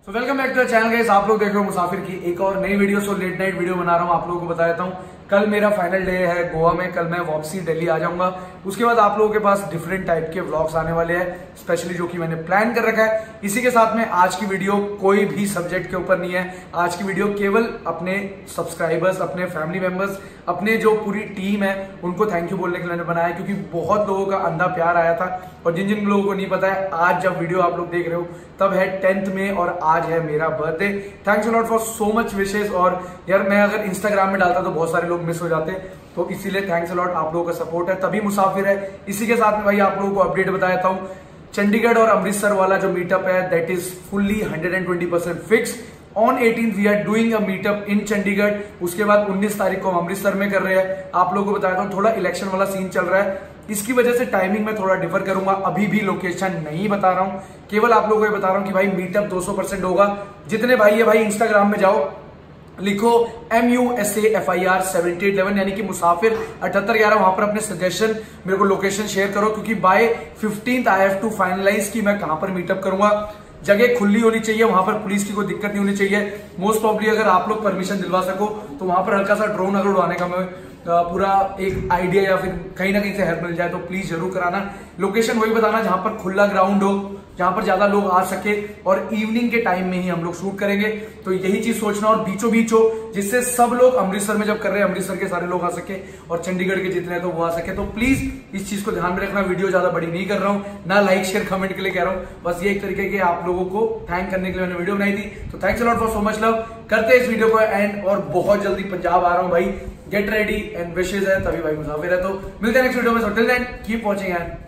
तो welcome back to the channel guys. आप लोग देख रहे हो मुसाफिर की एक और नई video. So late night video बना रहा हूँ, आप लोगों को बता देता हूँ। कल मेरा फाइनल डे है गोवा में। कल मैं वापसी दिल्ली आ जाऊंगा। उसके बाद आप लोगों के पास डिफरेंट टाइप के व्लॉग्स आने वाले हैं, स्पेशली जो कि मैंने प्लान कर रखा है। इसी के साथ में आज की वीडियो कोई भी सब्जेक्ट के ऊपर नहीं है। आज की वीडियो केवल अपने सब्सक्राइबर्स, अपने फैमिली मेंबर्स, अपने जो पूरी टीम है उनको थैंक यू बोलने के लिए मैंने बनाया, क्योंकि बहुत लोगों का अंधा प्यार आया था। और जिन जिन लोगों को नहीं पता है, आज जब वीडियो आप लोग देख रहे हो तब है 10th में और आज है मेरा birthday. Thanks a lot for so much wishes. और यार मैं अगर इंस्टाग्राम में डालता तो बहुत सारे लोग मिस हो जाते, तो इसीलिए थैंक्स अ लॉट। आप लोगों का सपोर्ट है तभी मुसाफिर है। इसी के साथ में भाई आप लोगों को अपडेट बता देता हूँ, चंडीगढ़ और अमृतसर वाला जो मीटअप है दैट इज फुल्ली 120% फिक्स। On 18th we are doing a meetup in Chandigarh. उसके बाद 19 तारीख को हम अमृतसर में कर रहे हैं। आप लोगों को बताया था थोड़ा इलेक्शन वाला सीन चल रहा है, इसकी वजह से टाइमिंग में थोड़ा डिफर करूंगा। अभी भी लोकेशन नहीं बता रहा हूं, केवल आप लोगों को बता रहा हूं कि भाई मीटअप 200% होगा। जितने भाई है भाई इंस्टाग्राम में जाओ, लिखो MUSAFIR 7811 यानी कि मुसाफिर 7811। वहां पर अपने सजेशन मेरे को लोकेशन शेयर करो, क्योंकि by 15th I have to finalize कि मैं कहां पर मीटअप करूंगा। जगह खुली होनी चाहिए, वहां पर पुलिस की कोई दिक्कत नहीं होनी चाहिए। मोस्ट प्रॉब्ली अगर आप लोग परमिशन दिलवा सको तो वहां पर हल्का सा ड्रोन अगर उड़ाने का मैं पूरा एक आइडिया या फिर कहीं ना कहीं से हेल्प मिल जाए तो प्लीज जरूर कराना। लोकेशन वही बताना जहां पर खुला ग्राउंड हो, जहां पर ज्यादा लोग आ सके, और इवनिंग के टाइम में ही हम लोग शूट करेंगे। तो यही चीज सोचना, और बीचों बीच हो जिससे सब लोग अमृतसर में जब कर रहे हैं अमृतसर के सारे लोग आ सके और चंडीगढ़ के जितने हैं तो वो आ सके। तो प्लीज इस चीज को ध्यान में रखना। वीडियो ज्यादा बड़ी नहीं कर रहा हूं, ना लाइक शेयर कमेंट के लिए कह रहा हूं, बस ये एक तरीके के आप लोगों को थैंक करने के लिए मैंने वीडियो बनाई थी। तो thanks a lot for so much love. करते हैं इस वीडियो को एंड, और बहुत जल्दी पंजाब आ रहा हूं भाई। गेट रेडी एंड विशेज है तभी भाई मुसाफिर है। तो मिलते हैं नेक्स्ट वीडियो में। So till then keep watching and